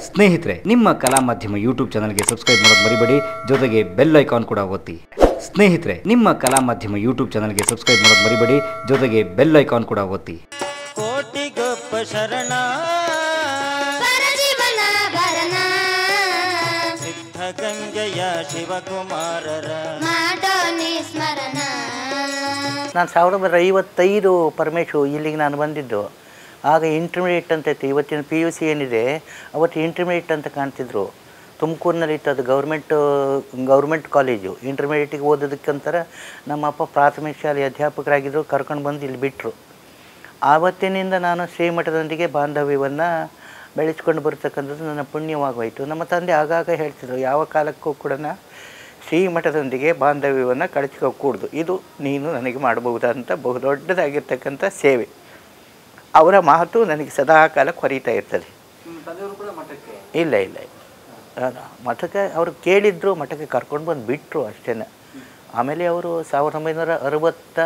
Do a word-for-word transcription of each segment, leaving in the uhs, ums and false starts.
ಸ್ನೇಹಿತರೆ, ನಿಮ್ಮ ಕಲಾ ಮಾಧ್ಯಮ ಯೂಟ್ಯೂಬ್ ಚಾನಲ್ಗೆ ಸಬ್ಸ್ಕ್ರೈಬ್ ಮಾಡೋದು ಮರಿಬೇಡಿ, ಜೊತೆಗೆ ಬೆಲ್ ಐಕಾನ್ ಕೂಡ ಒತ್ತಿ. ಸ್ನೇಹಿತರೆ, ನಿಮ್ಮ ಕಲಾ ಮಾಧ್ಯಮ ಯೂಟ್ಯೂಬ್ ಚಾನಲ್ಗೆ ಸಬ್ಸ್ಕ್ರೈಬ್ ಮಾಡೋದು ಮರಿಬೇಡಿ, ಜೊತೆಗೆ ಬೆಲ್ ಐಕಾನ್ ಕೂಡ ಒತ್ತಿ. ಕೋಟಿಗೊಬ್ಬ ಶರಣ ಸಿದ್ಧಗಂಗೆಯ ಶಿವಕುಮಾರರ ಸ್ಮರಣ. ನಾನು ಸಾವಿರದ ಒಂಬೈನೂರ ಐವತ್ತೈದು ಪರಮೇಶು ಇಲ್ಲಿಗೆ ನಾನು ಬಂದಿದ್ದು. ಆಗ ಇಂಟರ್ಮೀಡಿಯೇಟ್ ಅಂತ ಇತ್ತು. ಇವತ್ತಿನ ಪಿ ಯು ಸಿ ಏನಿದೆ ಅವತ್ತು ಇಂಟರ್ಮೀಡಿಯೇಟ್ ಅಂತ ಕಾಣ್ತಿದ್ರು. ತುಮಕೂರಿನಲ್ಲಿತ್ತು, ಅದು ಗೌರ್ಮೆಂಟು ಗೌರ್ಮೆಂಟ್ ಕಾಲೇಜು. ಇಂಟರ್ಮೀಡಿಯೇಟಿಗೆ ಓದೋದಕ್ಕಂತರ ನಮ್ಮ ಅಪ್ಪ ಪ್ರಾಥಮಿಕ ಶಾಲೆ ಅಧ್ಯಾಪಕರಾಗಿದ್ದರು, ಕರ್ಕೊಂಡು ಬಂದು ಇಲ್ಲಿ ಬಿಟ್ಟರು. ಆವತ್ತಿನಿಂದ ನಾನು ಶ್ರೀಮಠದೊಂದಿಗೆ ಬಾಂಧವ್ಯವನ್ನು ಬೆಳೆಸ್ಕೊಂಡು ಬರ್ತಕ್ಕಂಥದ್ದು ನನ್ನ ಪುಣ್ಯವಾಗೋಯಿತು. ನಮ್ಮ ತಂದೆ ಆಗಾಗ ಹೇಳ್ತಿದ್ರು, ಯಾವ ಕಾಲಕ್ಕೂ ಕೂಡ ಶ್ರೀಮಠದೊಂದಿಗೆ ಬಾಂಧವ್ಯವನ್ನು ಕಳಚ್ಕೋಕೂಡ್ದು, ಇದು ನೀನು ನನಗೆ ಮಾಡಬಹುದಂತ ಬಹುದೊಡ್ಡದಾಗಿರ್ತಕ್ಕಂಥ ಸೇವೆ. ಅವರ ಮಾತು ನನಗೆ ಸದಾಕಾಲ ಕೊರೀತಾ ಇರ್ತದೆ. ಇಲ್ಲ ಇಲ್ಲ ಮಠಕ್ಕೆ ಅವರು ಕೇಳಿದ್ರು, ಮಠಕ್ಕೆ ಕರ್ಕೊಂಡು ಬಂದು ಬಿಟ್ಟರು ಅಷ್ಟೇ. ಆಮೇಲೆ ಅವರು ಸಾವಿರದ ಒಂಬೈನೂರ ಅರವತ್ತ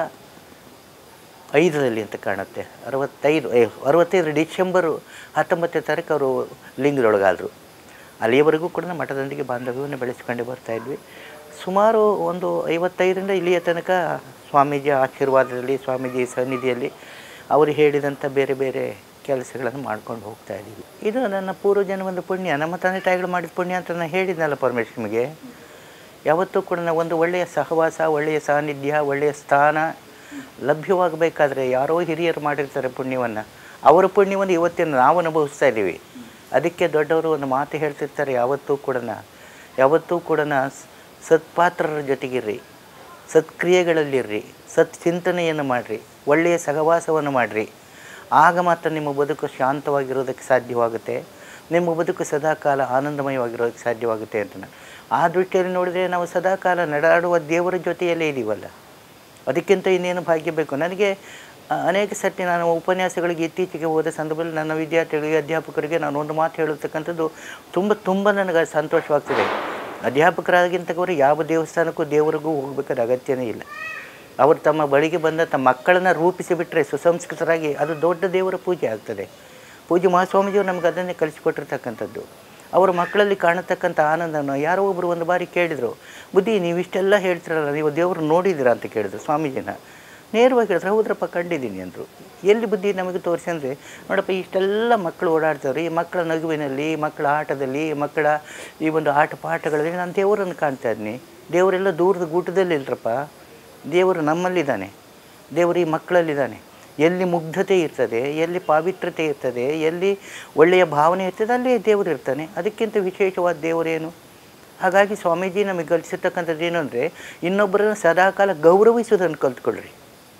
ಐದರಲ್ಲಿ ಅಂತ ಕಾಣುತ್ತೆ, ಅರವತ್ತೈದು ಅರವತ್ತೈದು ಡಿಸೆಂಬರು ಹತ್ತೊಂಬತ್ತನೇ ತಾರೀಕು ಅವರು ಲಿಂಗದೊಳಗಾದರು. ಅಲ್ಲಿಯವರೆಗೂ ಕೂಡ ಮಠದೊಂದಿಗೆ ಬಾಂಧವ್ಯವನ್ನು ಬೆಳೆಸ್ಕೊಂಡು ಬರ್ತಾಯಿದ್ವಿ. ಸುಮಾರು ಒಂದು ಐವತ್ತೈದರಿಂದ ಇಲ್ಲಿಯ ತನಕ ಸ್ವಾಮೀಜಿ ಆಶೀರ್ವಾದದಲ್ಲಿ, ಸ್ವಾಮೀಜಿ ಸನ್ನಿಧಿಯಲ್ಲಿ ಅವರು ಹೇಳಿದಂಥ ಬೇರೆ ಬೇರೆ ಕೆಲಸಗಳನ್ನು ಮಾಡ್ಕೊಂಡು ಹೋಗ್ತಾ ಇದ್ದೀವಿ. ಇದು ನನ್ನ ಪೂರ್ವಜನ್ಮದ ಪುಣ್ಯ, ನಮ್ಮ ತಂದೆ ತಾಯಿಗಳು ಮಾಡಿದ ಪುಣ್ಯ ಅಂತ ನಾನು ಹೇಳಿದ್ನಲ್ಲ ಪರಮೇಶ್ ನಿಮಗೆ. ಯಾವತ್ತೂ ಕೂಡ ನಾವು ಒಂದು ಒಳ್ಳೆಯ ಸಹವಾಸ, ಒಳ್ಳೆಯ ಸಾನ್ನಿಧ್ಯ, ಒಳ್ಳೆಯ ಸ್ಥಾನ ಲಭ್ಯವಾಗಬೇಕಾದ್ರೆ ಯಾರೋ ಹಿರಿಯರು ಮಾಡಿರ್ತಾರೆ ಪುಣ್ಯವನ್ನು. ಅವರ ಪುಣ್ಯವನ್ನು ಇವತ್ತಿನ ನಾವು ಅನುಭವಿಸ್ತಾ ಇದ್ದೀವಿ. ಅದಕ್ಕೆ ದೊಡ್ಡವರು ಒಂದು ಮಾತು ಹೇಳ್ತಿರ್ತಾರೆ, ಯಾವತ್ತೂ ಕೂಡ ಯಾವತ್ತೂ ಕೂಡ ಸತ್ಪಾತ್ರರ ಜೊತೆಗಿರ್ರಿ, ಸತ್ಕ್ರಿಯೆಗಳಲ್ಲಿರ್ರಿ, ಸತ್ ಚಿಂತನೆಯನ್ನು ಮಾಡಿರಿ, ಒಳ್ಳೆಯ ಸಹವಾಸವನ್ನು ಮಾಡಿರಿ. ಆಗ ಮಾತ್ರ ನಿಮ್ಮ ಬದುಕು ಶಾಂತವಾಗಿರೋದಕ್ಕೆ ಸಾಧ್ಯವಾಗುತ್ತೆ, ನಿಮ್ಮ ಬದುಕು ಸದಾಕಾಲ ಆನಂದಮಯವಾಗಿರೋದಕ್ಕೆ ಸಾಧ್ಯವಾಗುತ್ತೆ ಅಂತ. ಆ ದೃಷ್ಟಿಯಲ್ಲಿ ನೋಡಿದರೆ ನಾವು ಸದಾಕಾಲ ನಡೆದಾಡುವ ದೇವರ ಜೊತೆಯಲ್ಲೇ ಇದ್ದೀವಲ್ಲ, ಅದಕ್ಕಿಂತ ಇನ್ನೇನು ಭಾಗ್ಯ ಬೇಕು. ನನಗೆ ಅನೇಕ ಸರ್ತಿ ನಾನು ಉಪನ್ಯಾಸಗಳಿಗೆ ಇತ್ತೀಚೆಗೆ ಹೋದ ಸಂದರ್ಭದಲ್ಲಿ ನನ್ನ ವಿದ್ಯಾರ್ಥಿಗಳಿಗೆ, ಅಧ್ಯಾಪಕರಿಗೆ ನಾನು ಒಂದು ಮಾತು ಹೇಳತಕ್ಕಂಥದ್ದು ತುಂಬ ತುಂಬ ನನಗೆ ಸಂತೋಷವಾಗ್ತದೆ. ಅಧ್ಯಾಪಕರಾಗಿಂತವರು ಯಾವ ದೇವಸ್ಥಾನಕ್ಕೂ ದೇವರಿಗೂ ಹೋಗಬೇಕಾದ ಅಗತ್ಯನೇ ಇಲ್ಲ. ಅವರು ತಮ್ಮ ಬಳಿಗೆ ಬಂದ ತಮ್ಮ ಮಕ್ಕಳನ್ನು ರೂಪಿಸಿಬಿಟ್ರೆ ಸುಸಂಸ್ಕೃತರಾಗಿ ಅದು ದೊಡ್ಡ ದೇವರ ಪೂಜೆ ಆಗ್ತದೆ. ಪೂಜೆ ಮಹಾಸ್ವಾಮೀಜಿಯವರು ನಮ್ಗೆ ಅದನ್ನೇ ಕಲಿಸಿಕೊಟ್ಟಿರ್ತಕ್ಕಂಥದ್ದು. ಅವರ ಮಕ್ಕಳಲ್ಲಿ ಕಾಣತಕ್ಕಂಥ ಆನಂದವನ್ನು ಯಾರೋ ಒಬ್ಬರು ಒಂದು ಬಾರಿ ಕೇಳಿದರು, ಬುದ್ಧಿ ನೀವು ಇಷ್ಟೆಲ್ಲ ಹೇಳ್ತಿರಲ್ಲ, ನೀವು ದೇವರು ನೋಡಿದ್ದೀರಾ ಅಂತ ಕೇಳಿದ್ರು ಸ್ವಾಮೀಜಿನ. ನೇರವಾಗಿ ಹೇಳಿದ್ರೆ, ಹೌದ್ರಪ್ಪ ಕಂಡಿದ್ದೀನಿ ಅಂದರು. ಎಲ್ಲಿ ಬುದ್ಧಿ ನಮಗೆ ತೋರಿಸಿ ಅಂದರೆ, ನೋಡಪ್ಪ ಇಷ್ಟೆಲ್ಲ ಮಕ್ಕಳು ಓಡಾಡ್ತಾರೆ, ಈ ಮಕ್ಕಳ ನಗುವಿನಲ್ಲಿ, ಮಕ್ಕಳ ಆಟದಲ್ಲಿ, ಮಕ್ಕಳ ಈ ಒಂದು ಆಟ ಪಾಠಗಳಲ್ಲಿ ನಾನು ದೇವರನ್ನು ಕಾಣ್ತಾ ಇದ್ದೀನಿ. ದೇವರೆಲ್ಲ ದೂರದ ಗೂಟದಲ್ಲಿ ಇಲ್ಲರಪ್ಪ, ದೇವರು ನಮ್ಮಲ್ಲಿದ್ದಾನೆ, ದೇವರು ಈ ಮಕ್ಕಳಲ್ಲಿದ್ದಾನೆ. ಎಲ್ಲಿ ಮುಗ್ಧತೆ ಇರ್ತದೆ, ಎಲ್ಲಿ ಪಾವಿತ್ರತೆ ಇರ್ತದೆ, ಎಲ್ಲಿ ಒಳ್ಳೆಯ ಭಾವನೆ ಇರ್ತದೆ, ಅಲ್ಲಿ ದೇವರು ಇರ್ತಾನೆ. ಅದಕ್ಕಿಂತ ವಿಶೇಷವಾದ ದೇವರೇನು? ಹಾಗಾಗಿ ಸ್ವಾಮೀಜಿ ನಮಗೆ ಕಲಿಸಿರ್ತಕ್ಕಂಥದ್ದು ಏನು ಅಂದರೆ, ಇನ್ನೊಬ್ಬರನ್ನು ಸದಾಕಾಲ ಗೌರವಿಸೋದನ್ನು ಕಲ್ತ್ಕೊಳ್ರಿ,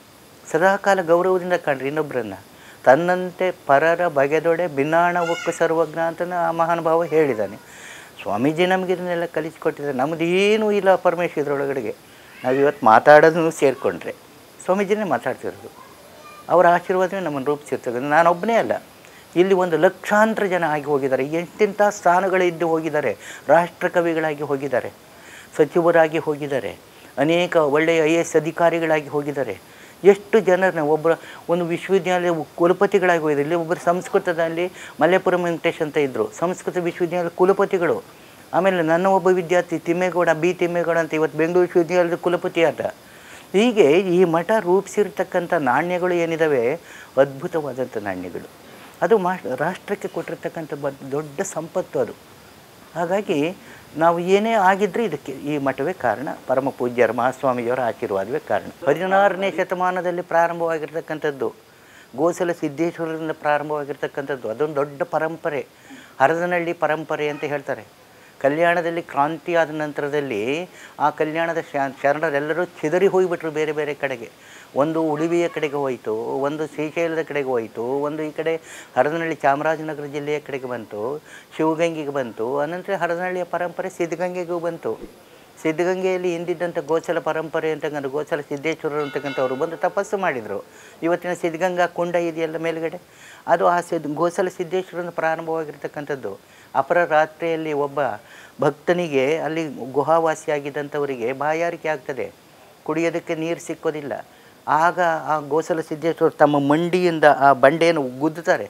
ಸದಾಕಾಲ ಗೌರವದಿಂದ ಕಾಣ್ರಿ ಇನ್ನೊಬ್ಬರನ್ನು. ತನ್ನಂತೆ ಪರರ ಬಗೆದೊಡೆ ಭಿನ್ನಾಣ ಒಕ್ಕು ಸರ್ವಜ್ಞ ಅಂತ ಆ ಮಹಾನುಭಾವ ಹೇಳಿದ್ದಾನೆ. ಸ್ವಾಮೀಜಿ ನಮಗೆ ಇದನ್ನೆಲ್ಲ ಕಲಿಸಿಕೊಟ್ಟಿದ್ದಾರೆ. ನಮ್ಮದು ಏನೂ ಇಲ್ಲ ಪರಮೇಶ್ ಇದರೊಳಗಡೆಗೆ. ನಾವು ಇವತ್ತು ಮಾತಾಡೋದನ್ನು ಸೇರಿಕೊಂಡ್ರೆ ಸ್ವಾಮೀಜಿನೇ ಮಾತಾಡ್ತಿರೋದು, ಅವರ ಆಶೀರ್ವಾದವೇ ನಮ್ಮನ್ನು ರೂಪಿಸಿರ್ತದೆ. ನಾನೊಬ್ಬನೇ ಅಲ್ಲ, ಇಲ್ಲಿ ಒಂದು ಲಕ್ಷಾಂತರ ಜನ ಆಗಿ ಹೋಗಿದ್ದಾರೆ, ಎಂತೆಂಥ ಸ್ಥಾನಗಳಿದ್ದು ಹೋಗಿದ್ದಾರೆ. ರಾಷ್ಟ್ರಕವಿಗಳಾಗಿ ಹೋಗಿದ್ದಾರೆ, ಸಚಿವರಾಗಿ ಹೋಗಿದ್ದಾರೆ, ಅನೇಕ ಒಳ್ಳೆಯ ಐ ಎ ಎಸ್ ಅಧಿಕಾರಿಗಳಾಗಿ ಹೋಗಿದ್ದಾರೆ. ಎಷ್ಟು ಜನರನ್ನ ಒಬ್ಬರ ಒಂದು ವಿಶ್ವವಿದ್ಯಾಲಯ ಕುಲಪತಿಗಳಾಗಿ ಹೋಗಿದ್ದಾರೆ. ಇಲ್ಲಿ ಒಬ್ಬರು ಸಂಸ್ಕೃತದಲ್ಲಿ ಮಲ್ಲೇಪುರಂ ವೆಂಕಟೇಶ್ ಅಂತ ಇದ್ದರು, ಸಂಸ್ಕೃತ ವಿಶ್ವವಿದ್ಯಾಲಯದ ಕುಲಪತಿಗಳು. ಆಮೇಲೆ ನನ್ನ ಒಬ್ಬ ವಿದ್ಯಾರ್ಥಿ ತಿಮ್ಮೇಗೌಡ, ಬಿ ತಿಮ್ಮೇಗೌಡ ಅಂತ ಇವತ್ತು ಬೆಂಗಳೂರು ವಿಶ್ವವಿದ್ಯಾಲಯದ ಕುಲಪತಿ ಆದ. ಹೀಗೆ ಈ ಮಠ ರೂಪಿಸಿರ್ತಕ್ಕಂಥ ನಾಣ್ಯಗಳು ಏನಿದ್ದಾವೆ ಅದ್ಭುತವಾದಂಥ ನಾಣ್ಯಗಳು. ಅದು ಮಾ ರಾಷ್ಟ್ರಕ್ಕೆ ಕೊಟ್ಟಿರ್ತಕ್ಕಂಥ ಬ ದೊಡ್ಡ ಸಂಪತ್ತು ಅದು. ಹಾಗಾಗಿ ನಾವು ಏನೇ ಆಗಿದ್ದರೆ ಇದಕ್ಕೆ ಈ ಮಠವೇ ಕಾರಣ, ಪರಮ ಪೂಜ್ಯರ ಮಹಾಸ್ವಾಮೀಜಿಯವರ ಆಶೀರ್ವಾದವೇ ಕಾರಣ. ಹದಿನಾರನೇ ಶತಮಾನದಲ್ಲಿ ಪ್ರಾರಂಭವಾಗಿರ್ತಕ್ಕಂಥದ್ದು, ಗೋಸಲ ಸಿದ್ದೇಶ್ವರರಿಂದ ಪ್ರಾರಂಭವಾಗಿರ್ತಕ್ಕಂಥದ್ದು. ಅದೊಂದು ದೊಡ್ಡ ಪರಂಪರೆ, ಹರದನಹಳ್ಳಿ ಪರಂಪರೆ ಅಂತ ಹೇಳ್ತಾರೆ. ಕಲ್ಯಾಣದಲ್ಲಿ ಕ್ರಾಂತಿ ಆದ ನಂತರದಲ್ಲಿ ಆ ಕಲ್ಯಾಣದ ಶರಣರೆಲ್ಲರೂ ಚಿದರಿ ಹೋಗಿಬಿಟ್ರು ಬೇರೆ ಬೇರೆ ಕಡೆಗೆ. ಒಂದು ಉಳಿವಿಯ ಕಡೆಗೆ ಹೋಯಿತು, ಒಂದು ಶ್ರೀಶೈಲದ ಕಡೆಗೆ ಹೋಯಿತು, ಒಂದು ಈ ಕಡೆ ಹರದನಹಳ್ಳಿ ಚಾಮರಾಜನಗರ ಜಿಲ್ಲೆಯ ಕಡೆಗೆ ಬಂತು, ಶಿವಗಂಗೆಗೆ ಬಂತು. ಅನಂತರ ಹರದನಹಳ್ಳಿಯ ಪರಂಪರೆ ಸಿದ್ಧಗಂಗೆಗೂ ಬಂತು. ಸಿದ್ಧಗಂಗೆಯಲ್ಲಿ ಹಿಂದಿದ್ದಂಥ ಗೋಚಲ ಪರಂಪರೆ ಅಂತಕ್ಕಂಥ ಗೋಚಲ ಸಿದ್ದೇಶ್ವರರು ಅಂತಕ್ಕಂಥವ್ರು ಬಂದು ತಪಸ್ಸು ಮಾಡಿದರು. ಇವತ್ತಿನ ಸಿದ್ಧಗಂಗಾ ಕುಂಡ ಇದೆಯಲ್ಲ ಮೇಲುಗಡೆ, ಅದು ಆ ಸಿದ್ ಗೋಸಲ ಸಿದ್ದೇಶ್ವರನ ಪ್ರಾರಂಭವಾಗಿರ್ತಕ್ಕಂಥದ್ದು. ಅಪರ ರಾತ್ರಿಯಲ್ಲಿ ಒಬ್ಬ ಭಕ್ತನಿಗೆ ಅಲ್ಲಿ ಗುಹಾವಾಸಿಯಾಗಿದ್ದಂಥವರಿಗೆ ಬಾಯಾರಿಕೆ ಆಗ್ತದೆ, ಕುಡಿಯೋದಕ್ಕೆ ನೀರು ಸಿಕ್ಕೋದಿಲ್ಲ. ಆಗ ಆ ಗೋಸಲ ಸಿದ್ದೇಶ್ವರ ತಮ್ಮ ಮಂಡಿಯಿಂದ ಆ ಬಂಡೆಯನ್ನು ಗುದ್ದುತ್ತಾರೆ.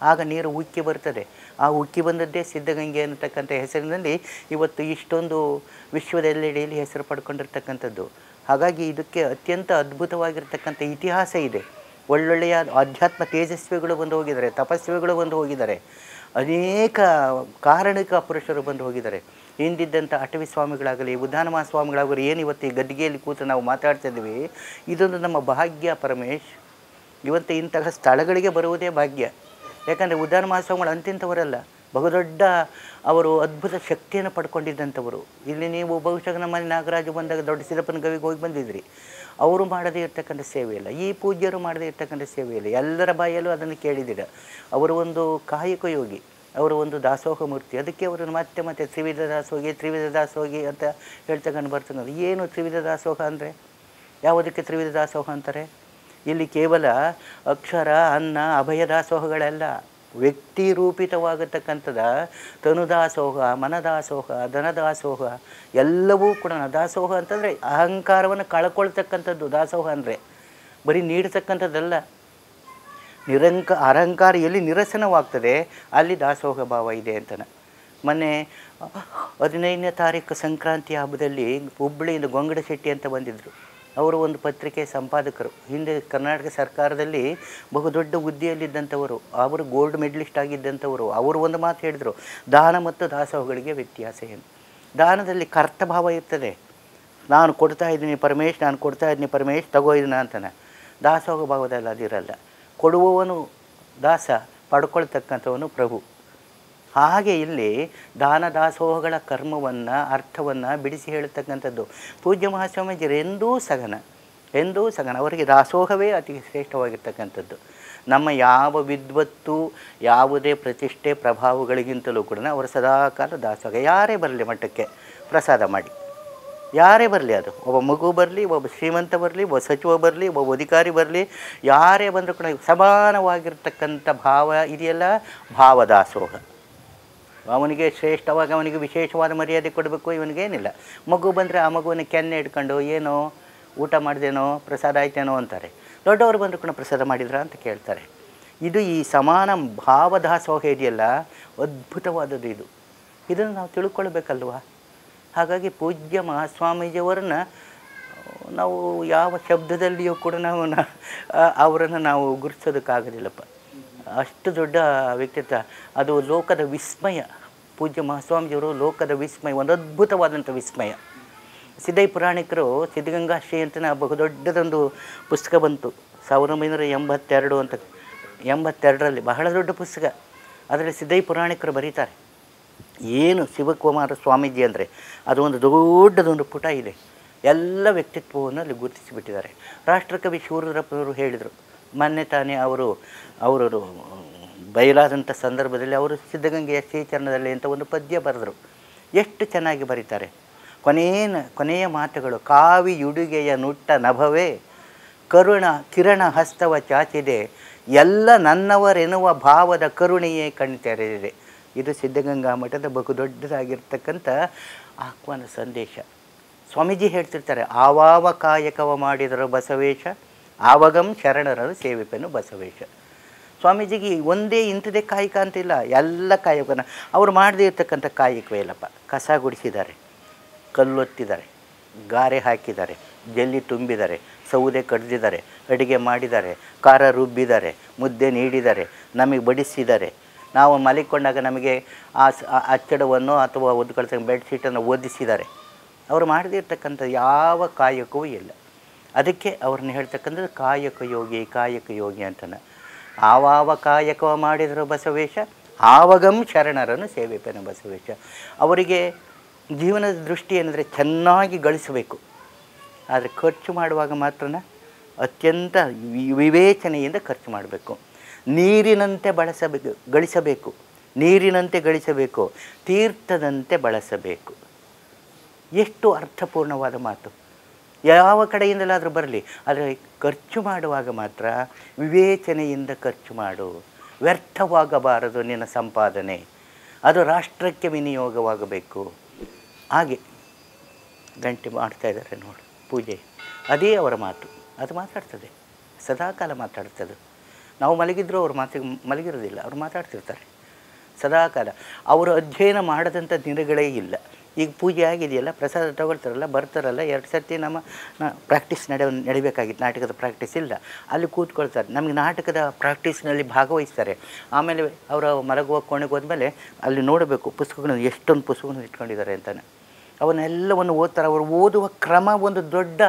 ಆಗ ನೀರು ಉಕ್ಕಿ ಬರ್ತದೆ. ಆ ಉಕ್ಕಿ ಬಂದದ್ದೇ ಸಿದ್ಧಗಂಗೆ ಅನ್ನತಕ್ಕಂಥ ಹೆಸರಿನಲ್ಲಿ ಇವತ್ತು ಇಷ್ಟೊಂದು ವಿಶ್ವದೆಲ್ಲೆಡೆಯಲ್ಲಿ ಹೆಸರು ಪಡ್ಕೊಂಡಿರ್ತಕ್ಕಂಥದ್ದು. ಹಾಗಾಗಿ ಇದಕ್ಕೆ ಅತ್ಯಂತ ಅದ್ಭುತವಾಗಿರ್ತಕ್ಕಂಥ ಇತಿಹಾಸ ಇದೆ. ಒಳ್ಳೊಳ್ಳೆಯ ಆಧ್ಯಾತ್ಮ ತೇಜಸ್ವಿಗಳು ಬಂದು ಹೋಗಿದ್ದಾರೆ, ತಪಸ್ವಿಗಳು ಬಂದು ಹೋಗಿದ್ದಾರೆ, ಅನೇಕ ಕಾರಣಿಕ ಪುರುಷರು ಬಂದು ಹೋಗಿದ್ದಾರೆ. ಹಿಂದಿದ್ದಂಥ ಅಟವಿ ಸ್ವಾಮಿಗಳಾಗಲಿ, ಉದ್ದಾನ ಮಹಾಸ್ವಾಮಿಗಳಾಗಲಿ, ಏನು ಇವತ್ತು ಈ ಗದ್ದಿಗೆಯಲ್ಲಿ ಕೂತು ನಾವು ಮಾತಾಡ್ತಾ ಇದ್ದೀವಿ, ಇದೊಂದು ನಮ್ಮ ಭಾಗ್ಯ ಪರಮೇಶ್. ಇವತ್ತು ಇಂತಹ ಸ್ಥಳಗಳಿಗೆ ಬರುವುದೇ ಭಾಗ್ಯ. ಯಾಕಂದರೆ ಉದ್ದಾನ ಮಹಾಸ್ವಾಮಿಗಳು ಅಂತಿಂಥವರಲ್ಲ, ಬಹುದೊಡ್ಡ ಅವರು ಅದ್ಭುತ ಶಕ್ತಿಯನ್ನು ಪಡ್ಕೊಂಡಿದ್ದಂಥವರು. ಇಲ್ಲಿ ನೀವು ಬಹುಶಃ ನಮ್ಮಲ್ಲಿ ನಾಗರಾಜು ಬಂದಾಗ ದೊಡ್ಡ ಸಿದ್ದಪ್ಪನ ಗವಿಗೆ ಹೋಗಿ ಬಂದಿದ್ರಿ. ಅವರು ಮಾಡದೇ ಇರ್ತಕ್ಕಂಥ ಸೇವೆ ಇಲ್ಲ, ಈ ಪೂಜ್ಯರು ಮಾಡದೇ ಇರ್ತಕ್ಕಂಥ ಸೇವೆ ಇಲ್ಲ. ಎಲ್ಲರ ಬಾಯಲ್ಲೂ ಅದನ್ನು ಕೇಳಿದ್ದೀರ. ಅವರು ಒಂದು ಕಾಯಕ ಯೋಗಿ, ಅವರು ಒಂದು ದಾಸೋಹ ಮೂರ್ತಿ. ಅದಕ್ಕೆ ಅವರನ್ನು ಮತ್ತೆ ಮತ್ತೆ ತ್ರಿವಿಧ ದಾಸೋಗಿ ತ್ರಿವಿಧ ದಾಸೋಗಿ ಅಂತ ಹೇಳ್ತಕ್ಕಂಡು ಬರ್ತಕ್ಕಂಥ. ಏನು ತ್ರಿವಿಧ ದಾಸೋಹ ಅಂದರೆ? ಯಾವುದಕ್ಕೆ ತ್ರಿವಿಧ ದಾಸೋಹ ಅಂತಾರೆ? ಇಲ್ಲಿ ಕೇವಲ ಅಕ್ಷರ, ಅನ್ನ, ಅಭಯ ದಾಸೋಹಗಳೆಲ್ಲ, ವ್ಯಕ್ತಿ ರೂಪಿತವಾಗತಕ್ಕಂಥದ ತನುದಾಸೋಹ, ಮನದಾಸೋಹ, ಧನದಾಸೋಹ ಎಲ್ಲವೂ ಕೂಡ. ದಾಸೋಹ ಅಂತಂದರೆ ಅಹಂಕಾರವನ್ನು ಕಳ್ಕೊಳ್ತಕ್ಕಂಥದ್ದು ದಾಸೋಹ ಅಂದರೆ. ಬರೀ ನೀಡ್ತಕ್ಕಂಥದ್ದಲ್ಲ. ನಿರಂಕ ಅಹಂಕಾರ ಎಲ್ಲಿ ನಿರಸನವಾಗ್ತದೆ ಅಲ್ಲಿ ದಾಸೋಹ ಭಾವ ಇದೆ ಅಂತನ. ಮೊನ್ನೆ ಹದಿನೈದನೇ ತಾರೀಕು ಸಂಕ್ರಾಂತಿ ಹಬ್ಬದಲ್ಲಿ ಹುಬ್ಬಳ್ಳಿಯಿಂದ ಗೊಂಗಡ ಶೆಟ್ಟಿ ಅಂತ ಬಂದಿದ್ದರು. ಅವರು ಒಂದು ಪತ್ರಿಕೆ ಸಂಪಾದಕರು. ಹಿಂದೆ ಕರ್ನಾಟಕ ಸರ್ಕಾರದಲ್ಲಿ ಬಹುದೊಡ್ಡ ಹುದ್ದೆಯಲ್ಲಿದ್ದಂಥವರು, ಅವರು ಗೋಲ್ಡ್ ಮೆಡಲಿಸ್ಟ್ ಆಗಿದ್ದಂಥವರು. ಅವರು ಒಂದು ಮಾತು ಹೇಳಿದರು, ದಾನ ಮತ್ತು ದಾಸೋಹಗಳಿಗೆ ವ್ಯತ್ಯಾಸ ಏನು? ದಾನದಲ್ಲಿ ಕರ್ತಭಾವ ಇರ್ತದೆ, ನಾನು ಕೊಡ್ತಾ ಇದ್ದೀನಿ ಪರಮೇಶ್, ನಾನು ಕೊಡ್ತಾ ಇದ್ದೀನಿ ಪರಮೇಶ್, ತಗೋ ಇದನ್ನ ಅಂತಾನೆ. ದಾಸೋಹ ಭಾವದಲ್ಲಿ ಅದಿರಲ್ಲ. ಕೊಡುವವನು ದಾಸ, ಪಡ್ಕೊಳ್ತಕ್ಕಂಥವನು ಪ್ರಭು. ಹಾಗೆ ಇಲ್ಲಿ ದಾನ ದಾಸೋಹಗಳ ಕರ್ಮವನ್ನು, ಅರ್ಥವನ್ನು ಬಿಡಿಸಿ ಹೇಳ್ತಕ್ಕಂಥದ್ದು ಪೂಜ್ಯ ಮಹಾಸ್ವಾಮೀಜಿಯರು ಎಂದೂ ಸಗನ, ಎಂದೂ ಸಗನ. ಅವರಿಗೆ ದಾಸೋಹವೇ ಅತಿ ಶ್ರೇಷ್ಠವಾಗಿರ್ತಕ್ಕಂಥದ್ದು. ನಮ್ಮ ಯಾವ ವಿದ್ವತ್ತು, ಯಾವುದೇ ಪ್ರತಿಷ್ಠೆ, ಪ್ರಭಾವಗಳಿಗಿಂತಲೂ ಕೂಡ ಅವರು ಸದಾಕಾಲ ದಾಸೋಹ. ಯಾರೇ ಬರಲಿ ಮಠಕ್ಕೆ ಪ್ರಸಾದ ಮಾಡಿ, ಯಾರೇ ಬರಲಿ, ಅದು ಒಬ್ಬ ಮಗು ಬರಲಿ, ಒಬ್ಬ ಶ್ರೀಮಂತ ಬರಲಿ, ಒಬ್ಬ ಸಚಿವ ಬರಲಿ, ಒಬ್ಬ ಅಧಿಕಾರಿ ಬರಲಿ, ಯಾರೇ ಬಂದರೂ ಕೂಡ ಸಮಾನವಾಗಿರ್ತಕ್ಕಂಥ ಭಾವ ಇದೆಯಲ್ಲ, ಭಾವದಾಸೋಹ. ಅವನಿಗೆ ಶ್ರೇಷ್ಠವಾಗಿ, ಅವನಿಗೆ ವಿಶೇಷವಾದ ಮರ್ಯಾದೆ ಕೊಡಬೇಕು, ಇವನಿಗೇನಿಲ್ಲ. ಮಗು ಬಂದರೆ ಆ ಮಗುವಿನ ಕೆನ್ನೆ ಇಟ್ಕೊಂಡು ಏನೋ ಊಟ ಮಾಡಿದೇನೋ, ಪ್ರಸಾದ ಆಯ್ತೇನೋ ಅಂತಾರೆ. ದೊಡ್ಡವರು ಬಂದರೂ ಕೂಡ ಪ್ರಸಾದ ಮಾಡಿದ್ರ ಅಂತ ಕೇಳ್ತಾರೆ. ಇದು ಈ ಸಮಾನ ಭಾವದಾಸೋಹ ಇದೆಯಲ್ಲ, ಅದ್ಭುತವಾದದ್ದು ಇದು. ಇದನ್ನು ನಾವು ತಿಳ್ಕೊಳ್ಬೇಕಲ್ವ? ಹಾಗಾಗಿ ಪೂಜ್ಯ ಮಹಾಸ್ವಾಮೀಜಿಯವರನ್ನು ನಾವು ಯಾವ ಶಬ್ದದಲ್ಲಿಯೂ ಕೂಡ ನಾವು ಅವರನ್ನು ನಾವು ಗುರುತಿಸೋದಕ್ಕಾಗೋದಿಲ್ಲಪ್ಪ. ಅಷ್ಟು ದೊಡ್ಡ ವ್ಯಕ್ತಿತ್ವ. ಅದು ಲೋಕದ ವಿಸ್ಮಯ. ಪೂಜ್ಯ ಮಹಾಸ್ವಾಮೀಜಿಯವರು ಲೋಕದ ವಿಸ್ಮಯ, ಒಂದು ಅದ್ಭುತವಾದಂಥ ವಿಸ್ಮಯ. ಸಿದ್ಧೈ ಪುರಾಣಿಕರು ಸಿದ್ಧಗಂಗಾಶ್ರೀ ಅಂತ ಬಹುದೊಡ್ಡದೊಂದು ಪುಸ್ತಕ ಬಂತು ಸಾವಿರದ ಒಂಬೈನೂರ ಎಂಬತ್ತೆರಡು ಅಂತ, ಎಂಬತ್ತೆರಡರಲ್ಲಿ ಬಹಳ ದೊಡ್ಡ ಪುಸ್ತಕ. ಅದರಲ್ಲಿ ಸಿದ್ಧೈ ಪುರಾಣಿಕರು ಬರೀತಾರೆ ಏನು ಶಿವಕುಮಾರ ಸ್ವಾಮೀಜಿ ಅಂದರೆ ಅದು ಒಂದು ದೊಡ್ಡದೊಂದು ಪುಟ ಇದೆ. ಎಲ್ಲ ವ್ಯಕ್ತಿತ್ವವನ್ನು ಅಲ್ಲಿ ಗುರುತಿಸಿಬಿಟ್ಟಿದ್ದಾರೆ. ರಾಷ್ಟ್ರಕವಿ ಶಿವರುದ್ರಪ್ಪನವರು ಹೇಳಿದರು, ಮೊನ್ನೆ ತಾನೇ ಅವರು ಅವರು ಬಯಲಾದಂಥ ಸಂದರ್ಭದಲ್ಲಿ ಅವರು ಸಿದ್ಧಗಂಗೆಯ ಶ್ರೀಚರಣದಲ್ಲಿ ಅಂತ ಒಂದು ಪದ್ಯ ಬರೆದರು. ಎಷ್ಟು ಚೆನ್ನಾಗಿ ಬರೀತಾರೆ. ಕೊನೆಯ ಕೊನೆಯ ಮಾತುಗಳು, ಕಾವಿಯುಡುಗೆಯ ನುಟ್ಟ ನಭವೇ ಕರುಣ ಕಿರಣ ಹಸ್ತವ ಚಾಚಿದೆ, ಎಲ್ಲ ನನ್ನವರೆನ್ನುವ ಭಾವದ ಕರುಣೆಯೇ ಕಣ್ತೆರೆದಿದೆ. ಇದು ಸಿದ್ಧಗಂಗಾ ಮಠದ ಬಹು ದೊಡ್ಡದಾಗಿರ್ತಕ್ಕಂಥ ಆಹ್ವಾನ ಸಂದೇಶ. ಸ್ವಾಮೀಜಿ ಹೇಳ್ತಿರ್ತಾರೆ, ಆವಾವ ಕಾಯಕವ ಮಾಡಿದರು ಬಸವೇಶ, ಆವಗಂ ಶರಣರರು ಸೇವಿಪನು ಬಸವೇಶ. ಸ್ವಾಮೀಜಿಗೆ ಒಂದೇ ಇಂಥದ್ದೇ ಕಾಯಕ ಅಂತಿಲ್ಲ, ಎಲ್ಲ ಕಾಯಕನ ಅವರು ಮಾಡದೇ ಇರ್ತಕ್ಕಂಥ ಕಾಯಕವೇ ಇಲ್ಲಪ್ಪ. ಕಸ ಗುಡಿಸಿದ್ದಾರೆ, ಕಲ್ಲೊತ್ತಿದ್ದಾರೆ, ಗಾರೆ ಹಾಕಿದ್ದಾರೆ, ಜಲ್ಲಿ ತುಂಬಿದ್ದಾರೆ, ಸೌದೆ ಕಡ್ದಿದ್ದಾರೆ, ಅಡುಗೆ ಮಾಡಿದ್ದಾರೆ, ಖಾರ ರುಬ್ಬಿದ್ದಾರೆ, ಮುದ್ದೆ ನೀಡಿದ್ದಾರೆ, ನಮಗೆ ಬಡಿಸಿದ್ದಾರೆ. ನಾವು ಮಲಿಕೊಂಡಾಗ ನಮಗೆ ಆ ಅಚ್ಚಡವನ್ನು ಅಥವಾ ಒದ್ದು ಕಳಿಸ ಬೆಡ್ಶೀಟನ್ನು ಓದಿಸಿದ್ದಾರೆ. ಅವರು ಮಾಡದೇ ಇರ್ತಕ್ಕಂಥ ಯಾವ ಕಾಯಕವೂ ಇಲ್ಲ. ಅದಕ್ಕೆ ಅವ್ರನ್ನ ಹೇಳ್ತಕ್ಕಂಥದ್ದು ಕಾಯಕ ಯೋಗಿ, ಕಾಯಕ ಯೋಗಿ ಅಂತಾನೆ. ಆವಾವ ಕಾಯಕವ ಮಾಡಿದರು ಬಸವೇಶ, ಆವಗಂ ಶರಣರನ್ನು ಸೇವಿಪನು ಬಸವೇಶ. ಅವರಿಗೆ ಜೀವನದ ದೃಷ್ಟಿ ಏನಂದರೆ ಚೆನ್ನಾಗಿ ಗಳಿಸಬೇಕು, ಆದರೆ ಖರ್ಚು ಮಾಡುವಾಗ ಮಾತ್ರ ಅತ್ಯಂತ ವಿವೇಚನೆಯಿಂದ ಖರ್ಚು ಮಾಡಬೇಕು. ನೀರಿನಂತೆ ಬಳಸಬೇಕು, ಗಳಿಸಬೇಕು, ನೀರಿನಂತೆ ಗಳಿಸಬೇಕು, ತೀರ್ಥದಂತೆ ಬಳಸಬೇಕು. ಎಷ್ಟು ಅರ್ಥಪೂರ್ಣವಾದ ಮಾತು. ಯಾವ ಕಡೆಯಿಂದಲಾದರೂ ಬರಲಿ, ಆದರೆ ಖರ್ಚು ಮಾಡುವಾಗ ಮಾತ್ರ ವಿವೇಚನೆಯಿಂದ ಖರ್ಚು ಮಾಡು. ವ್ಯರ್ಥವಾಗಬಾರದು ನಿನ್ನ ಸಂಪಾದನೆ, ಅದು ರಾಷ್ಟ್ರಕ್ಕೆ ವಿನಿಯೋಗವಾಗಬೇಕು. ಹಾಗೆ ಗಂಟೆ ಮಾಡ್ತಾಯಿದ್ದಾರೆ ನೋಡಿ ಪೂಜೆ, ಅದೇ ಅವರ ಮಾತು. ಅದು ಮಾತಾಡ್ತದೆ, ಸದಾಕಾಲ ಮಾತಾಡ್ತದೆ. ನಾವು ಮಲಗಿದ್ರು ಅವ್ರು ಮಾತಿಗೆ ಮಲಗಿರೋದಿಲ್ಲ, ಅವ್ರು ಮಾತಾಡ್ತಿರ್ತಾರೆ ಸದಾಕಾಲ. ಅವರು ಅಧ್ಯಯನ ಮಾಡದಂಥ ದಿನಗಳೇ ಇಲ್ಲ. ಈಗ ಪೂಜೆ ಆಗಿದೆಯಲ್ಲ, ಪ್ರಸಾದ ತಗೊಳ್ತಾರಲ್ಲ, ಬರ್ತಾರಲ್ಲ, ಎರಡು ಸರ್ತಿ ನಮ್ಮ ಪ್ರಾಕ್ಟೀಸ್ ನಡೆ ನಡಿಬೇಕಾಗಿತ್ತು, ನಾಟಕದ ಪ್ರಾಕ್ಟೀಸ್ ಇಲ್ಲ, ಅಲ್ಲಿ ಕೂತ್ಕೊಳ್ತಾರೆ. ನಮಗೆ ನಾಟಕದ ಪ್ರಾಕ್ಟೀಸ್ನಲ್ಲಿ ಭಾಗವಹಿಸ್ತಾರೆ. ಆಮೇಲೆ ಅವರು ಮಲಗುವ ಕೋಣೆಗೆ ಹೋದ್ಮೇಲೆ ಅಲ್ಲಿ ನೋಡಬೇಕು ಪುಸ್ತಕಗಳನ್ನು, ಎಷ್ಟೊಂದು ಪುಸ್ತಕಗಳನ್ನು ಇಟ್ಕೊಂಡಿದ್ದಾರೆ ಅಂತಾನೆ. ಅವನ್ನೆಲ್ಲವನ್ನು ಓದ್ತಾರೆ. ಅವರು ಓದುವ ಕ್ರಮ ಒಂದು ದೊಡ್ಡ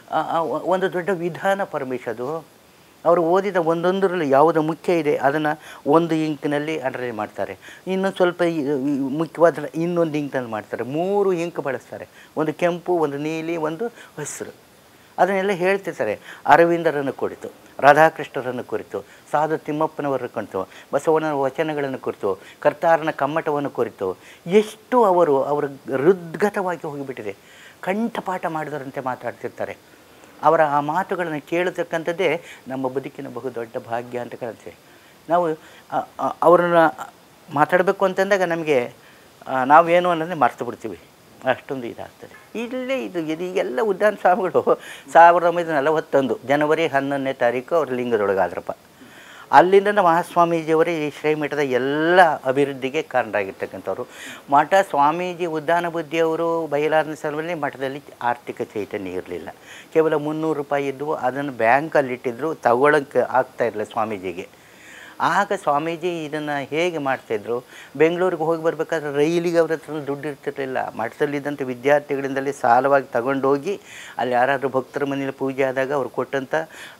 ಒಂದು ದೊಡ್ಡ ವಿಧಾನ ಪರಮೇಶ್. ಅದು ಅವರು ಓದಿದ ಒಂದೊಂದರಲ್ಲಿ ಯಾವುದು ಮುಖ್ಯ ಇದೆ ಅದನ್ನು ಒಂದು ಇಂಕ್ನಲ್ಲಿ ಅಂಡರ್ಲೈನ್ ಮಾಡ್ತಾರೆ. ಇನ್ನೊಂದು ಸ್ವಲ್ಪ ಮುಖ್ಯವಾದ ಇನ್ನೊಂದು ಇಂಕ್ನಲ್ಲಿ ಮಾಡ್ತಾರೆ. ಮೂರು ಇಂಕ್ ಬಳಸ್ತಾರೆ, ಒಂದು ಕೆಂಪು, ಒಂದು ನೀಲಿ, ಒಂದು ಹಸಿರು. ಅದನ್ನೆಲ್ಲ ಹೇಳ್ತಿರ್ತಾರೆ. ಅರವಿಂದರನ್ನು ಕುರಿತು, ರಾಧಾಕೃಷ್ಣರನ್ನು ಕುರಿತು, ಸಾಧು ತಿಮ್ಮಪ್ಪನವರ ಕುರಿತು, ಬಸವಣ್ಣನ ವಚನಗಳನ್ನು ಕುರಿತು, ಕರ್ತಾರನ ಕಮ್ಮಟವನ್ನು ಕುರಿತು ಎಷ್ಟು ಅವರು ಅವರ ಹೃದ್ಗತವಾಗಿ ಹೋಗಿಬಿಟ್ಟಿದೆ. ಕಂಠಪಾಠ ಮಾಡಿದರಂತೆ ಮಾತಾಡ್ತಿರ್ತಾರೆ. ಅವರ ಆ ಮಾತುಗಳನ್ನು ಕೇಳತಕ್ಕಂಥದ್ದೇ ನಮ್ಮ ಬದುಕಿನ ಬಹುದೊಡ್ಡ ಭಾಗ್ಯ ಅಂತ ಕಾಣುತ್ತೆ. ನಾವು ಅವರನ್ನು ಮಾತಾಡಬೇಕು ಅಂತಂದಾಗ ನಮಗೆ ನಾವೇನು ಅನ್ನೋದೇ ಮರ್ತು ಬಿಡ್ತೀವಿ, ಅಷ್ಟೊಂದು ಇದಾಗ್ತದೆ. ಇಲ್ಲೇ ಇದು ಇದು ಈಗೆಲ್ಲ ಉದ್ದಾನ ಸ್ವಾಮಿಗಳು ಸಾವಿರದ ಒಂಬೈನೂರ ನಲವತ್ತೊಂದು ಜನವರಿ ಹನ್ನೊಂದನೇ ತಾರೀಕು ಅವ್ರ ಲಿಂಗದೊಳಗಾದ್ರಪ್ಪ. ಅಲ್ಲಿಂದ ಮಹಾಸ್ವಾಮೀಜಿಯವರೇ ಈ ಶ್ರೀಮಠದ ಎಲ್ಲ ಅಭಿವೃದ್ಧಿಗೆ ಕಾರಣರಾಗಿರ್ತಕ್ಕಂಥವ್ರು. ಮಠ ಸ್ವಾಮೀಜಿ ಉದ್ದಾನ ಬುದ್ಧಿಯವರು ಬಯಲಾದ ಸಲುವಾಗಿ ಮಠದಲ್ಲಿ ಆರ್ಥಿಕ ಚೈತನ್ಯ ಇರಲಿಲ್ಲ. ಕೇವಲ ಮುನ್ನೂರು ರೂಪಾಯಿ ಇದ್ದವು, ಅದನ್ನು ಬ್ಯಾಂಕಲ್ಲಿಟ್ಟಿದ್ರು, ತಗೊಳ್ಳೋಕ್ಕೆ ಆಗ್ತಾಯಿರಲಿಲ್ಲ ಸ್ವಾಮೀಜಿಗೆ. ಆಗ ಸ್ವಾಮೀಜಿ ಇದನ್ನು ಹೇಗೆ ಮಾಡ್ತಾಯಿದ್ರು, ಬೆಂಗಳೂರಿಗೆ ಹೋಗಿ ಬರಬೇಕಾದ್ರೆ ರೈಲಿಗೆ ಅವ್ರ ಹತ್ರ ದುಡ್ಡು ಇರ್ತಿರಲಿಲ್ಲ. ಮಠದಲ್ಲಿದ್ದಂಥ ವಿದ್ಯಾರ್ಥಿಗಳಿಂದಲೇ ಸಾಲವಾಗಿ ತಗೊಂಡೋಗಿ ಅಲ್ಲಿ ಯಾರಾದರೂ ಭಕ್ತರ ಮನೇಲಿ ಪೂಜೆ ಆದಾಗ ಅವ್ರು ಕೊಟ್ಟಂಥ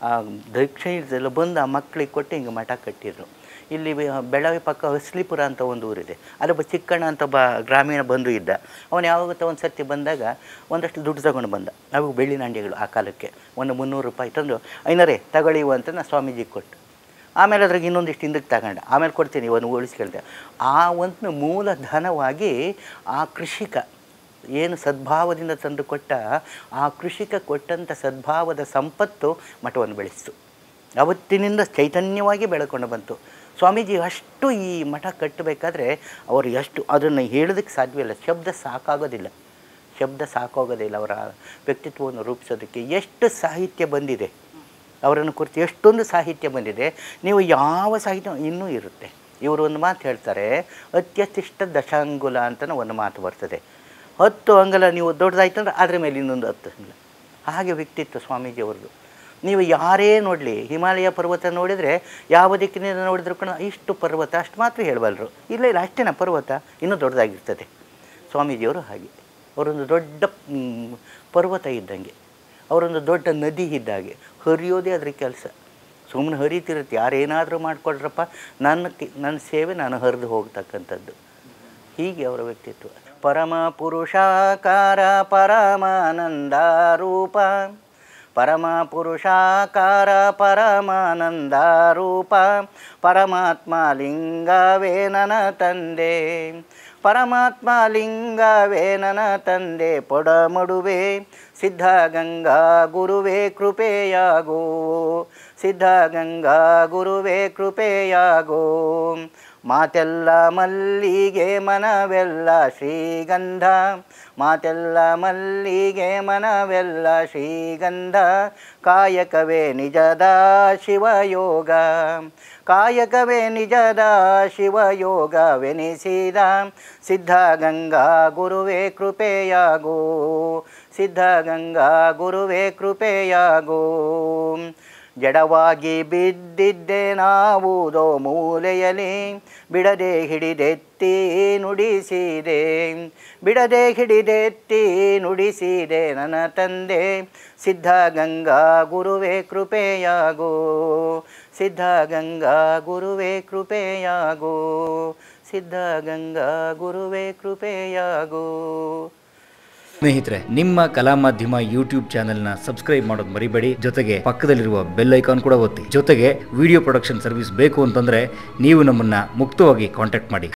ದಕ್ಷಿಣೆಲ್ಲ ಬಂದು ಆ ಮಕ್ಕಳಿಗೆ ಕೊಟ್ಟು ಹಿಂಗೆ ಮಠ ಕಟ್ಟಿದ್ರು. ಇಲ್ಲಿ ಬೆಳಗಾವಿ ಪಕ್ಕ ಹಸ್ಲಿಪುರ ಅಂತ ಒಂದು ಊರಿದೆ, ಅಲ್ಲೊಬ್ಬ ಚಿಕ್ಕಣ್ಣ ಅಂತ ಒಬ್ಬ ಗ್ರಾಮೀಣ ಬಂಧು ಇದ್ದ. ಅವನು ಯಾವಾಗ ಒಂದು ಸರ್ತಿ ಬಂದಾಗ ಒಂದಷ್ಟು ದುಡ್ಡು ತಗೊಂಡು ಬಂದ. ಅವು ಬೆಳ್ಳಿನ ಅಂಡಿಗಳು ಆ ಕಾಲಕ್ಕೆ ಒಂದು ಮುನ್ನೂರು ರೂಪಾಯಿ ತಂದು, ಐನರೇ ತಗೊಳ್ಳಿವು ಅಂತ ನಾನು ಸ್ವಾಮೀಜಿಗೆ ಕೊಟ್ಟು, ಆಮೇಲೆ ಅದ್ರಾಗ ಇನ್ನೊಂದಿಷ್ಟು ಹಿಂದಕ್ಕೆ ತಗೊಂಡೆ, ಆಮೇಲೆ ಕೊಡ್ತೀನಿ ಇವನು ಉಳಿಸ್ಕೊಳ್ತೆ. ಆ ಒಂದು ಮೂಲಧನವಾಗಿ ಆ ಕೃಷಿಕ ಏನು ಸದ್ಭಾವದಿಂದ ತಂದು ಕೊಟ್ಟ, ಆ ಕೃಷಿಕ ಕೊಟ್ಟಂಥ ಸದ್ಭಾವದ ಸಂಪತ್ತು ಮಠವನ್ನು ಬೆಳೆಸಿತು. ಅವತ್ತಿನಿಂದ ಚೈತನ್ಯವಾಗಿ ಬೆಳ್ಕೊಂಡು ಬಂತು. ಸ್ವಾಮೀಜಿ ಅಷ್ಟು ಈ ಮಠ ಕಟ್ಟಬೇಕಾದ್ರೆ ಅವರು ಎಷ್ಟು ಅದನ್ನು ಹೇಳೋದಕ್ಕೆ ಸಾಧ್ಯವಿಲ್ಲ, ಶಬ್ದ ಸಾಕಾಗೋದಿಲ್ಲ, ಶಬ್ದ ಸಾಕಾಗೋದಿಲ್ಲ ಅವರ ವ್ಯಕ್ತಿತ್ವವನ್ನು ರೂಪಿಸೋದಕ್ಕೆ. ಎಷ್ಟು ಸಾಹಿತ್ಯ ಬಂದಿದೆ ಅವರನ್ನು ಕುರಿತು, ಎಷ್ಟೊಂದು ಸಾಹಿತ್ಯ ಬಂದಿದೆ. ನೀವು ಯಾವ ಸಾಹಿತ್ಯ ಇನ್ನೂ ಇರುತ್ತೆ. ಇವರು ಒಂದು ಮಾತು ಹೇಳ್ತಾರೆ, ಅತ್ಯತಿಷ್ಠ ದಶಾಂಗುಲ ಅಂತಲೂ ಒಂದು ಮಾತು ಬರ್ತದೆ. ಹತ್ತು ಅಂಗಲ ನೀವು ದೊಡ್ಡದಾಯ್ತಂದ್ರೆ ಅದರ ಮೇಲೆ ಇನ್ನೊಂದು ಹತ್ತು ಅಂಗಲ, ಹಾಗೆ ವ್ಯಕ್ತಿತ್ವ ಸ್ವಾಮೀಜಿಯವ್ರದ್ದು. ನೀವು ಯಾರೇ ನೋಡಲಿ, ಹಿಮಾಲಯ ಪರ್ವತ ನೋಡಿದರೆ ಯಾವ ದಿಕ್ಕಿನಿಂದ ನೋಡಿದ್ರು ಕೂಡ ಇಷ್ಟು ಪರ್ವತ ಅಷ್ಟು ಮಾತ್ರ ಹೇಳಬಲ್ಲರು. ಇಲ್ಲ ಇಲ್ಲ ಅಷ್ಟೇನ ಪರ್ವತ ಇನ್ನೂ ದೊಡ್ಡದಾಗಿರ್ತದೆ. ಸ್ವಾಮೀಜಿಯವರು ಹಾಗೆ, ಅವರೊಂದು ದೊಡ್ಡ ಪರ್ವತ ಇದ್ದಂಗೆ, ಅವರೊಂದು ದೊಡ್ಡ ನದಿ ಇದ್ದಾಗೆ, ಹರಿಯೋದೇ ಅದ್ರ ಕೆಲಸ. ಸುಮ್ಮನೆ ಹರಿತಿರುತ್ತೆ, ಯಾರೇನಾದರೂ ಮಾಡಿಕೊಡ್ರಪ್ಪ, ನನ್ನ ನನ್ನ ಸೇವೆ ನಾನು ಹರಿದು ಹೋಗ್ತಕ್ಕಂಥದ್ದು. ಹೀಗೆ ಅವರ ವ್ಯಕ್ತಿತ್ವ. ಪರಮ ಪುರುಷಾಕಾರ ಪರಮಾನಂದ ರೂಪ, ಪರಮ ಪುರುಷಾಕಾರ ಪರಮಾನಂದ ರೂಪ, ಪರಮಾತ್ಮ ಲಿಂಗವೇ ನನ್ನ ತಂದೆ, ಪರಮಾತ್ಮ ಲಿಂಗವೇ ನನ್ನ ತಂದೆ, ಪೊಡಮಡುವೆ ಸಿದ್ಧಗಂಗಾ ಗುರುವೇ ಕೃಪೆಯಾಗೋ, ಸಿದ್ಧಗಂಗಾ ಗುರುವೇ ಕೃಪೆಯಾಗೋ. ಮಾತೆಲ್ಲ ಮಲ್ಲಿಗೆ ಮನವೆಲ್ಲ ಶ್ರೀಗಂಧ, ಮಾತೆಲ್ಲ ಮಲ್ಲಿಗೆ ಮನವೆಲ್ಲ ಶ್ರೀಗಂಧ, ಕಾಯಕವೇ ನಿಜದ ಶಿವಯೋಗ, ಕಾಯಕವೇ ನಿಜದ ಶಿವಯೋಗವೆನಿಸಿದ, ಸಿದ್ಧಗಂಗಾ ಗುರುವೇ ಕೃಪೆಯಾಗೋ, ಸಿದ್ಧಗಂಗಾ ಗುರುವೇ ಕೃಪೆಯಾಗೋ. ಜಡವಾಗಿ ಬಿದ್ದಿದ್ದೆ ನಾವುದೋ ಮೂಲೆಯಲ್ಲಿ, ಬಿಡದೆ ಹಿಡಿದೆತ್ತಿ ನುಡಿಸಿದೆ, ಬಿಡದೆ ಹಿಡಿದೆತ್ತಿ ನುಡಿಸಿದೆ ನನ್ನ ತಂದೆ, ಸಿದ್ಧಗಂಗಾ ಗುರುವೇ ಕೃಪೆಯಾಗೋ, ಸಿದ್ಧಗಂಗಾ ಗುರುವೇ ಕೃಪೆಯಾಗೋ, ಸಿದ್ಧಗಂಗಾ ಗುರುವೇ ಕೃಪೆಯಾಗೋ. ಸ್ನೇಹಿತರೆ, ನಿಮ್ಮ ಕಲಾ ಮಾಧ್ಯಮ ಯೂಟ್ಯೂಬ್ ಚಾನೆಲ್ನ ಸಬ್ಸ್ಕ್ರೈಬ್ ಮಾಡೋದು ಮರಿಬೇಡಿ. ಜೊತೆಗೆ ಪಕ್ಕದಲ್ಲಿರುವ ಬೆಲ್ ಐಕಾನ್ ಕೂಡ ಒತ್ತಿ. ಜೊತೆಗೆ ವಿಡಿಯೋ ಪ್ರೊಡಕ್ಷನ್ ಸರ್ವಿಸ್ ಬೇಕು ಅಂತಂದ್ರೆ ನೀವು ನಮ್ಮನ್ನ ಮುಕ್ತವಾಗಿ ಕಾಂಟ್ಯಾಕ್ಟ್ ಮಾಡಿ.